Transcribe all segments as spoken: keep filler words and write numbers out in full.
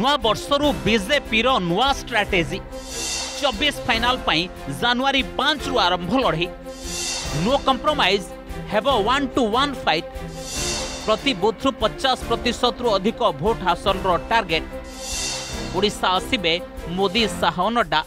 नुआ वर्षरू बीजेपी रो नुआ स्ट्राटेजी चौबीस फाइनाल पाई जनवरी पांच रु आरंभ लड़े नो कंप्रोमाइज हेब वन टू वन फाइट प्रति बूथ पचास प्रतिशत रु अधिक भोट हासिल रो टार्गेट ओडिशा आसिबे मोदी शाह नड्डा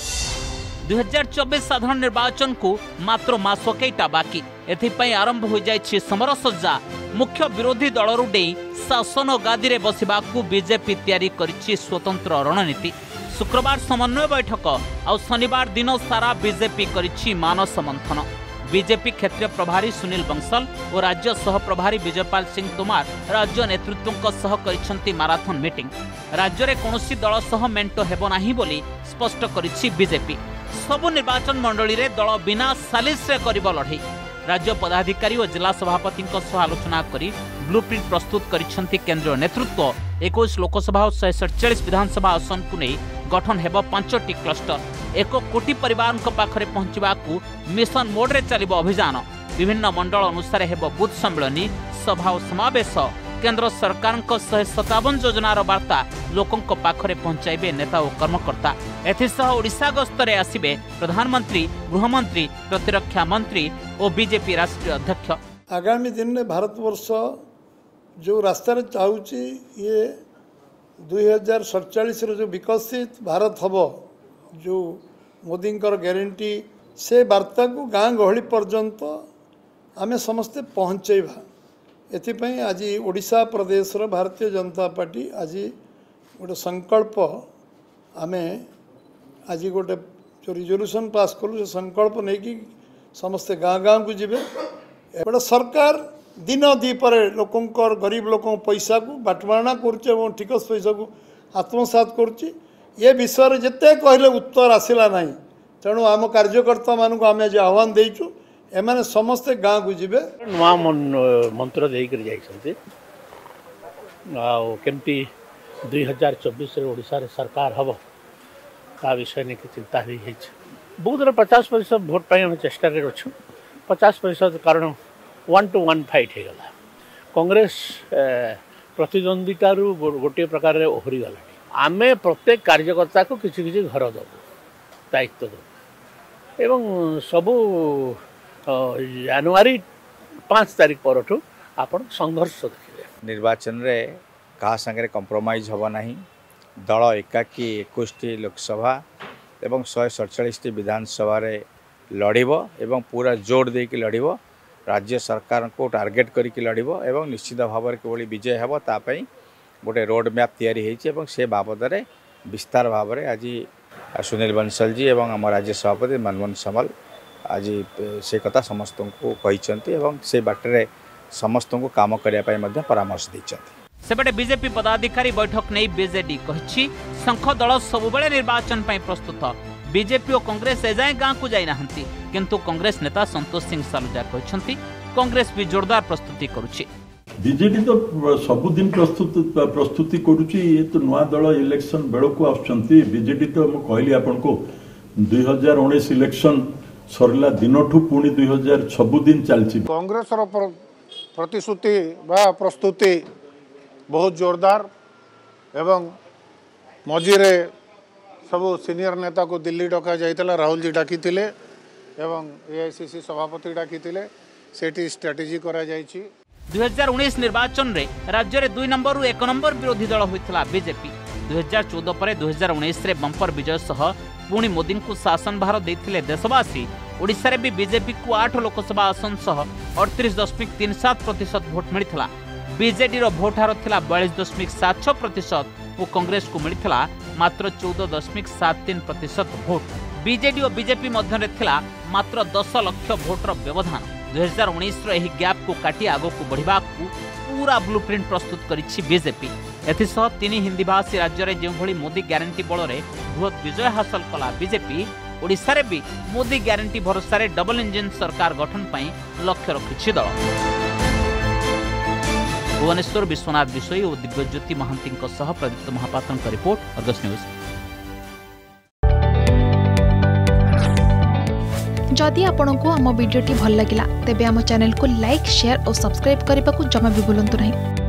दुई हजार चौबीस साधारण निर्वाचन को मात्र मास कईटा बाकी एथिपाई आरंभ हो जाइछि समर सज्जा मुख्य विरोधी दलरू डे शासन गादी रे बसिबाकू बीजेपी तैयारी करिछि स्वतंत्र रणनीति शुक्रवार समन्वय बैठक और शनिवार दिन सारा बीजेपी करिछि मानस मंथन बीजेपी क्षेत्रीय प्रभारी सुनील बंसल और राज्य सह प्रभारी विजयपाल सिंह तोमार राज्य नेतृत्व सह करिसेंति माराथन मीटिंग राज्य रे कोनोसी दल सह मेंटो हेबो नाही बोली स्पष्ट करिछि बीजेपी सबु निर्वाचन मंडली रे दल बिना सालिस रे करिबो लढई राज्य पदाधिकारी और जिला सभापति सह आलोचना करी ब्लूप्रिंट प्रस्तुत करिसेंति केंद्रीय नेतृत्व इक्कीस लोकसभा और एक सौ सैंतालीस विधानसभा आसन को नहीं गठन हेबो पांचटी क्लस्टर एक कोटी परिवार पाखरे पहुंचवाकू मिशन मोड रे चलिबो अभियान विभिन्न मंडल अनुसार हेबो बूथ सम्मेलनी सभा और समावेश केंद्र सरकार एक सौ सत्तावन योजनार वार्ता लोकों पाखरे पहुंचाइबे नेता और कर्मकर्ता एथिसह ओडिशा गस्तरे आसिबे प्रधानमंत्री गृहमंत्री प्रतिरक्षा मंत्री और बीजेपी राष्ट्रीय अध्यक्ष आगामी दिन में भारतवर्ष जो रास्तार चाहूँगी ये दुई हजार सड़चाश जो विकसित भारत हम जो मोदी ग्यारंटी से वार्ता को गाँ गहली पर्यंत आमे समस्ते पहुँचेबा एथिपाई आज ओडिशा प्रदेश भारतीय जनता पार्टी आज गोटे संकल्प आमे आज गोटे जो रिजोल्यूशन पास कलु से संकल्प नहीं कि समस्ते गाँ गाँ को जीवे गोटे सरकार दिन दीपर लोकंर गरीब लोक पैसा को बाटमारणा कर टिकस पैसा को आत्मसात कर विषय जिते कहले उत्तर आसला ना तेणु आम कार्यकर्ता मान आम आज आह्वान देचु एमाने समस्ते गाँ को जीवे नुआ मंत्र देकर केमती दुई हजार चौबीस ओडिशा रे सरकार हम ता विषय नहीं चिंता भी बहुत पचास प्रतिशत भोट पाई चेष्टा अच्छु पचास प्रतिशत कारण वन टू वन फाइट हो गला कांग्रेस प्रतिद्वंदितारू गोटे प्रकार ओहरी गला आमे प्रत्येक कार्यकर्ता को किसी किसी घर दबू दायित्व दबू एवं सबू जनवरी पाँच तारीख पर आपण संघर्ष देखिए निर्वाचन रे कहा संगे कंप्रोमाइज हब नहीं दल एकाकी इक्कीस लोकसभा एवं शहे सड़चाश विधानसभा लड़ब एवं पूरा जोर दे कि लड़ब राज्य सरकार को टार्गेट करके लड़ब एवं निश्चित भाव में विजय हेब तापाई गोटे रोड मैप तैयारी होती है से बाबद विस्तार भाव में आज सुनील बंसल जी एवं आम राज्य सभापति मनमोहन सामल आज से कथा समस्त को कहते से बाटे समस्त को काम करने परामर्श देते सेपटे बीजेपी पदाधिकारी बैठक नहीं बीजेडी कही शंख दल सबुबले निर्वाचन पर प्रस्तुत बीजेपी और कांग्रेस एजाए गाँ को जाई नाहंती किंतु कांग्रेस नेता संतोष सिंह सालुजा कहते कांग्रेस भी जोरदार प्रस्तुति करुछि बीजेडी तो सबुदिन प्रस्तुत प्रस्तुति करुछि ये तो नुआ दल इलेक्शन बेल को आसुचंती बीजेडी तो मु कहली आपन को दुई हजार उन्नीस इलेक्शन सरला दिनठू पुणी दुई हजार सबुदिन चलछि कांग्रेस रो प्रतिश्रुति बा प्रस्तुति बहुत जोरदार एवं मझीरे सब सीनियर नेता को दिल्ली डका जाइतला राहुल जी डाकी थिले एवं एआईसीसी सभापति डाकी थिले सेठी स्ट्रेटेजी करा जाइछि दुई हजार उन्नीस निर्वाचन रे राज्य रे दुई नंबर रु एक नंबर विरोधी दल होइतला बीजेपी दुई हजार चौदह पर दुई हजार उन्नीस रे बंपर विजय सह पुणी मोदी को शासन भार देथिले देशवासी ओडिशा रे भी बीजेपी को आठ लोकसभा आसन सह अड़तीस दशमिक तीन सात प्रतिशत भोट मिलता बीजेडी रो भोट हार थिला बयालीस दशमिक सात छह प्रतिशत और कांग्रेस को मिलता मात्र चौदह दशमिक सात तीन प्रतिशत भोट बीजेडी और बीजेपी मध्य थिला मात्र दस लाख भोटर व्यवधान दुई हजार उन्नीस रही गैप को काटी आग को बढ़ा पूरा ब्लूप्रिंट प्रस्तुत करिछि बीजेपी एथिसह तीन हिंदी भाषी राज्य में जो भली मोदी ग्यारंटी बल में बृहत विजय हासिल कला बीजेपी ओडिशा रे भी मोदी ग्यारंटी भरोसा रे डबल इंजिन सरकार गठन पर लक्ष्य रखिछि दल भुवनेश्वर विश्वनाथ विषयी और दिव्यज्योति महांती प्रदीप्त महापात्र रिपोर्ट अर्गस न्यूज। जदि आपंक आम भिडी भल लगा तेब आम चैनल को लाइक शेयर और सब्सक्राइब करने को जमा भी भूलु नहीं।